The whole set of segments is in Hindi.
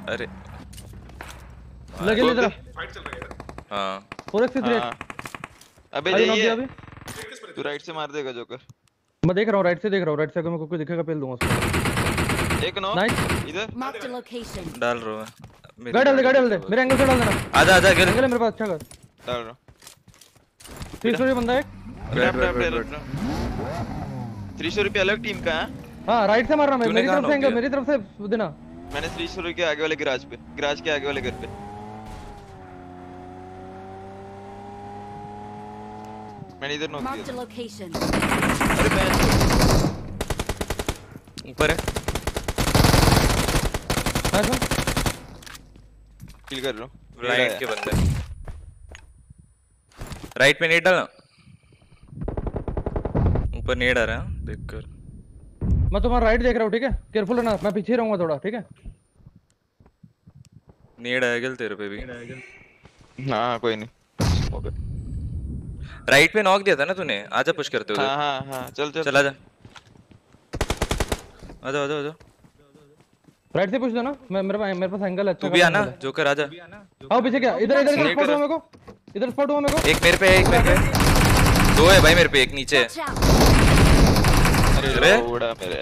अरे लगे ले इधर फाइट चल रही है। हाँ 4x3 अबे अरे ये नॉक दिया अभी। तू राइट से मार देगा जोकर। मैं देख रहा हूं राइट से देख रहा हूं। राइट से अगर मेरे को कोई दिखेगा पेल दूंगा उसको। एक नॉक नाइस इधर Marked a location. डाल रहा हूँ गाड़ी डाल दे मेरे एंगल से डाल देना। आजा आजा गिर एंगल है मेरे पास अच्छा कर। डाल रहा 300 बंदा है। रेड 300 रुपये अलग टीम का है। हां राइट से मार रहा मैं। तूने मेरी कहाँ तरफ से knock एंगल किया? मेरी तरफ से देना। मैंने 300 रुपये के आगे वाले गैराज के आगे वाले घर पे। मैंने इधर नॉक Marked a किया। location. अरे मैं ऊपर है नाइस वन। किल कर रहा हूँ। राइट के बंदे राइट पे नेट डालना ऊपर नेट आ रहा है देख कर मैं तुम्हारा राइट देख रहा हूं ठीक है। केयरफुल रहना मैं पीछे रहूंगा थोड़ा ठीक है। नेट आया गिल तेरे पे भी हाँ कोई नहीं। राइट पे नॉक दिया था ना तूने आजा पुश करते हो हाँ चल चल आजा आजा आजा आजा राइट से पुश दो ना। मैं मेरे पास एंगल अच्छा। तू भी आना जोकर आजा आओ पीछे क्या इधर इधर स्पॉट हुआ मेरे को। इधर स्पॉट हुआ मेरे को। एक मेरे पे दो है भाई मेरे पे एक नीचे Watch out. अरे उड़ा मेरे।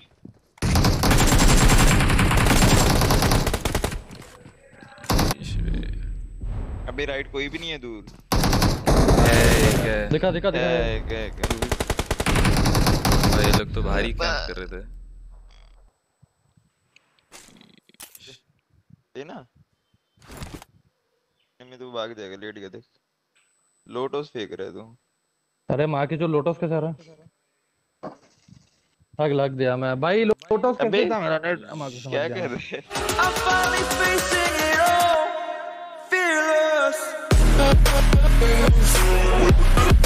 अबे राइट कोई भी नहीं है दूर। दिखा भाई ये लोग तो भारी काम कर रहे थे ये ना मैं तो भाग जाएगा लेट गया देख। लोटस फेंक रहा है तू। अरे माँ की जो लोटस के सारा आग लग दिया मैं भाई। लोटस कैसे था मेरा नेट माँ को समझ क्या गया। कर रहे हैं? I'm finally facing it all, fearless.